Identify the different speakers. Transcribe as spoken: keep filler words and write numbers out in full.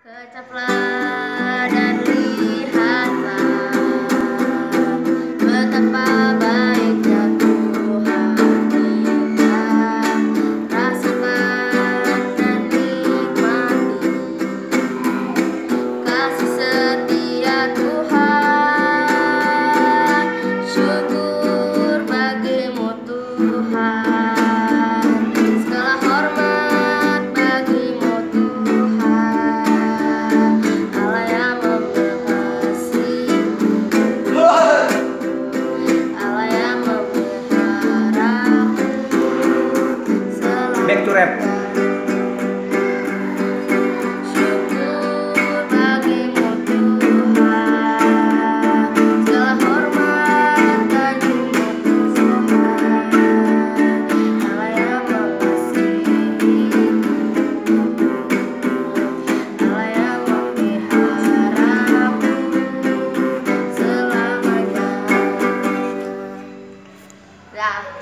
Speaker 1: Kecaplah dan lihatlah betapa baiknya Tuhan kita. Rasakan dan nikmati kasih setia Tuhan. Syukur bagimu Tuhan. Segala hormat bagimu Tuhan. Allah yang mengasihi, Allah yang memeliharamu selama.
Speaker 2: Back to rap.
Speaker 1: Syukur bagimu Tuhan. Segala hormat bagimu Tuhan. Allah yang mengasihi, Allah yang memeliharamu selamanya. Dah.